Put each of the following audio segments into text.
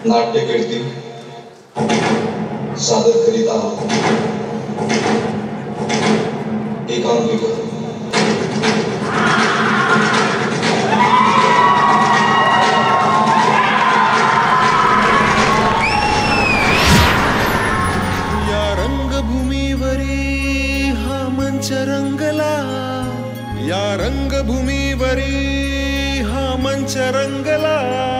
नाट्यकीर्ती सादर करीत आहोत एकांकिका। या रंगभूमीवरी हा मंच रंगला, या रंगभूमीवरी हा मंच रंगला।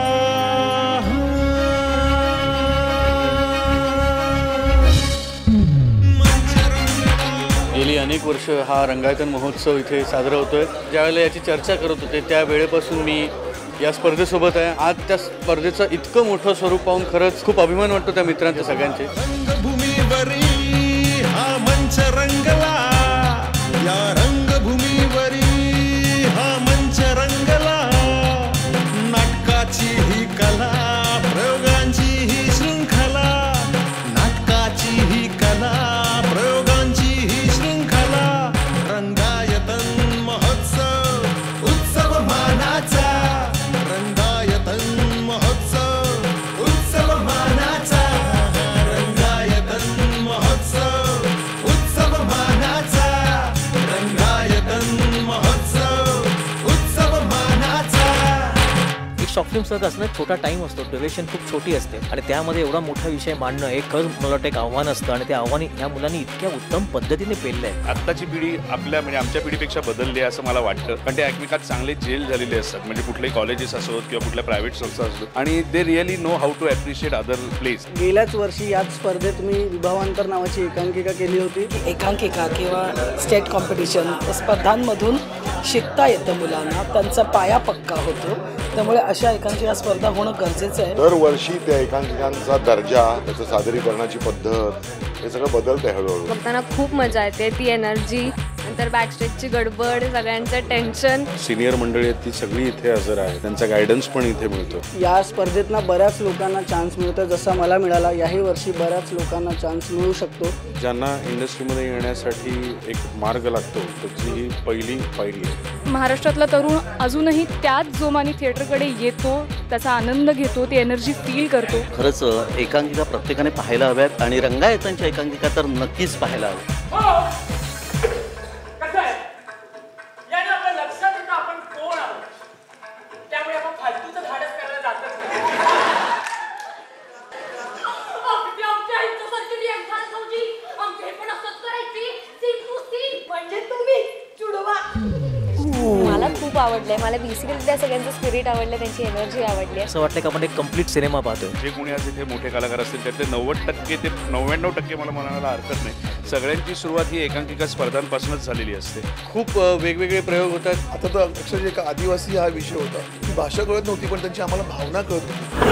गेली अनेक वर्ष हा रंगायतन महोत्सव इथे साजरा होतोय। ज्यावेळेला याची चर्चा करत होते त्या वेळेपासून मी या स्पर्धेसोबत आहे। आज त्या स्पर्धेचं इतकं मोठं स्वरूप पाहून खरंच खूप अभिमान वाटतो त्या मित्रांच्या सगळ्यांचे। रंगभूमीवरी हा मंच रंगला, या रंगभूमीवरी हा मंच रंगला। नाटकाची ही कला, प्रयोगांची ही शृंखला, नाटकाची ही कला, प्रयोगांची ही शृंखला। रंगायतन महोत्सव, उत्सव मानाचा, रंगायतन महोत्सव, उत्सव मानाचा, रंगायतन महोत्सव, उत्सव मानाचा, रंगायतन महोत्सव, उत्सव मानाचा। एक शॉर्ट फिल्म सहज असणं छोटा टाइम असतो, ड्युरेशन खूप छोटी असते आणि त्यामध्ये एवढा मोठा विषय मांडणं एक खरंच मला वाटतं एक आव्हान असतं आणि त्या आव्हानी ह्या मुलांनी इतक्या उत्तम पद्धतीने पेललं आहे। आत्ताची पिढी आपल्या म्हणजे आमच्या पिढीपेक्षा बदलली आहे असं मला वाटतं, कारण ते एकमेकात चांगले जेल झालेले असतात, म्हणजे कुठलेही कॉलेजेस असोत किंवा कुठल्या प्रायव्हेट संस्था असोत, आणि they really know how to appreciate other place. गेल्याच वर्षी याच स्पर्धेत मी विभावांतर नावाची एकांकिका केली होती। एकांकिका किंवा स्टेट कॉम्पिटिशन स्पर्धांमधून शिकता येतं मुलांना, त्यांचा पाया पक्का होतो, त्यामुळे अशा एकांकिका स्पर्धा होणं गरजेचं आहे। दरवर्षी त्या एकांकिकांचा दर्जा, त्याचं सादरीकरणाची पद्धत हे सगळं बदलतंय हळूहळू। बघताना खूप मजा येते, ती एनर्जी, नंतर बॅकस्टेजची गडबड, सगळ्यांचं टेन्शन। सिनियर मंडळी आहेत ती सगळी इथे हजर आहे, त्यांचा गायडन्स पण इथे मिळतो। या स्पर्धेतना बऱ्याच लोकांना चान्स मिळतो, जसा मला मिळाला। याही वर्षी बऱ्याच लोकांना चान्स मिळू शकतो। ज्यांना इंडस्ट्रीमध्ये येण्यासाठी एक मार्ग लागतो त्याची ही पहिली पायरी आहे। महाराष्ट्रातला तरुण अजूनही त्याच जोमाने थिएटरकडे येतो, त्याचा आनंद घेतो, ती एनर्जी फील करतो। खरंच एकांकिका प्रत्येकाने पाहायला हव्यात आणि रंगायतांच्या एकांकिका तर नक्कीच पाहायला हव्यात। मला खूप आवडलंय, मला बेसिकली त्या सगळ्यांचं स्पिरिट आवडलं, त्यांची एनर्जी आवडली। असं वाटतं की आपण एक कम्प्लीट सिनेमा पाहतोय। जे कोणी आज इथे मोठे कलाकार असतील त्यातले 90% ते 99% मला म्हणायला हरकत नाही, सगळ्यांची सुरुवात ही एकांकिका स्पर्धांपासूनच झालेली असते। खूप वेगवेगळे प्रयोग होतात। आता तर अक्षरशः एक आदिवासी हा विषय होता, ती भाषा कळत नव्हती पण त्यांची आम्हाला भावना कळत होती।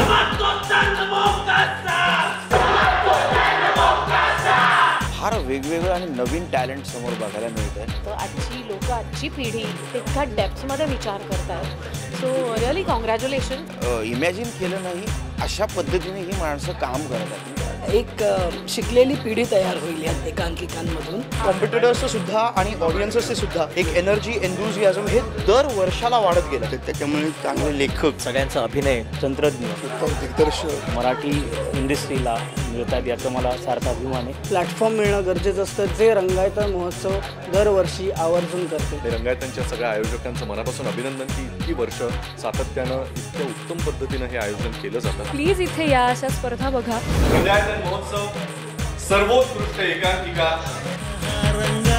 फार वेगवेगळं आणि नवीन टॅलेंट समोर बघायला मिळत आहे। तर आजची लोक, आजची पिढी तितक्या डेप्थमध्ये विचार करतात, सो रिअली कॉंग्रॅच्युलेशन। इमॅजिन केलं नाही अशा पद्धतीने ही माणसं काम करत आहेत। एक शिकलेली पिढी तयार होईल या एकांकिकांमधून। कॉम्पिटिटर्सचं सुद्धा आणि ऑडियन्सचे सुद्धा एक एनर्जी, एन्थुझियाझम हे दर वर्षाला वाढत गेलं। त्याच्यामुळे चांगले लेखक, सगळ्यांचा अभिनय, तंत्रज्ञ उत्तम दिग्दर्शक मराठी इंडस्ट्रीला मिळतात याचा मला सारखा अभिमान आहे। प्लॅटफॉर्म मिळणं गरजेचं असतं, जे रंगायतन महोत्सव दरवर्षी आवर्जून करते। रंगायतांच्या सगळ्या आयोजकांचं मनापासून अभिनंदन की इतकी वर्ष सातत्यानं इतक्या उत्तम पद्धतीनं हे आयोजन केलं जातं। प्लीज इथे या, अशा स्पर्धा बघा। रंगायतन महोत्सव सर्वोत्कृष्ट एकांकिका